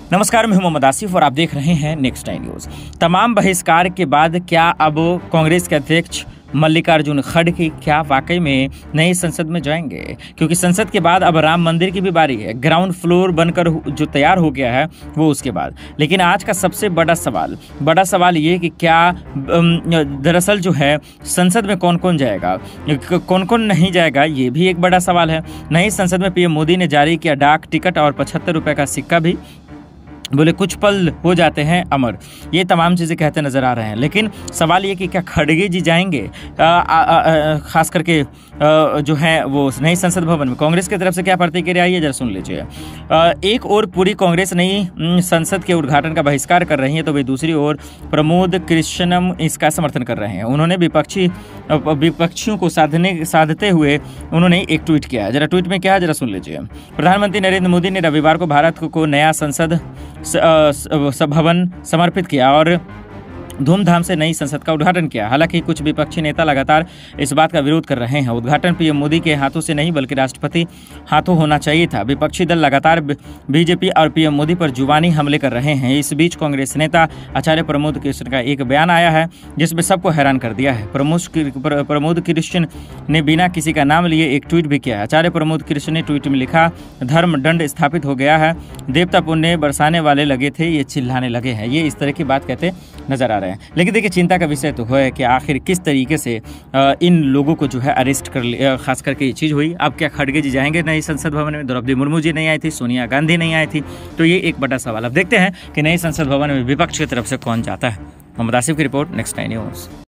नमस्कार, मैं हूं मोहम्मद आसिफ और आप देख रहे हैं नेक्स्ट टाइम न्यूज। तमाम बहिष्कार के बाद क्या अब कांग्रेस के अध्यक्ष मल्लिकार्जुन खड़गे क्या वाकई में नई संसद में जाएंगे? क्योंकि संसद के बाद अब राम मंदिर की भी बारी है। ग्राउंड फ्लोर बनकर जो तैयार हो गया है वो उसके बाद। लेकिन आज का सबसे बड़ा सवाल ये कि क्या दरअसल जो है संसद में कौन कौन जाएगा, कौन कौन नहीं जाएगा, ये भी एक बड़ा सवाल है। नई संसद में पीएम मोदी ने जारी किया डाक टिकट और 75 रुपये का सिक्का भी। बोले कुछ पल हो जाते हैं अमर, ये तमाम चीज़ें कहते नजर आ रहे हैं। लेकिन सवाल ये कि क्या खड़गे जी जाएंगे खास करके जो है वो नई संसद भवन में? कांग्रेस की तरफ से क्या प्रतिक्रिया आई है जरा सुन लीजिए। एक और पूरी कांग्रेस नई संसद के उद्घाटन का बहिष्कार कर रही है तो वे दूसरी ओर प्रमोद कृष्णम इसका समर्थन कर रहे हैं। उन्होंने विपक्षियों को साधते हुए उन्होंने एक ट्वीट किया है। जरा ट्वीट में क्या है जरा सुन लीजिए। प्रधानमंत्री नरेंद्र मोदी ने रविवार को भारत को नया संसद भवन समर्पित किया और धूमधाम से नई संसद का उद्घाटन किया। हालांकि कुछ विपक्षी नेता लगातार इस बात का विरोध कर रहे हैं। उद्घाटन पीएम मोदी के हाथों से नहीं बल्कि राष्ट्रपति हाथों होना चाहिए था। विपक्षी दल लगातार बीजेपी और पीएम मोदी पर जुबानी हमले कर रहे हैं। इस बीच कांग्रेस नेता आचार्य प्रमोद कृष्ण का एक बयान आया है जिसमें सबको हैरान कर दिया है। प्रमोद कृष्ण ने बिना किसी का नाम लिए एक ट्वीट भी किया है। आचार्य प्रमोद कृष्ण ने ट्वीट में लिखा, धर्म दंड स्थापित हो गया है, देवता पुण्य बरसाने वाले लगे थे, ये चिल्लाने लगे हैं। ये इस तरह की बात कहते नजर आ रहे हैं। लेकिन देखिए, चिंता का विषय तो है कि आखिर किस तरीके से इन लोगों को जो है अरेस्ट कर लिया, खास करके ये चीज़ हुई। अब क्या खड़गे जी जाएंगे नई संसद भवन में? द्रौपदी मुर्मू जी नहीं आई थी, सोनिया गांधी नहीं आई थी, तो ये एक बड़ा सवाल। अब देखते हैं कि नई संसद भवन में विपक्ष की तरफ से कौन जाता है। मोहम्मद आसिफ की रिपोर्ट, नेक्स्ट टाइम न्यूज़।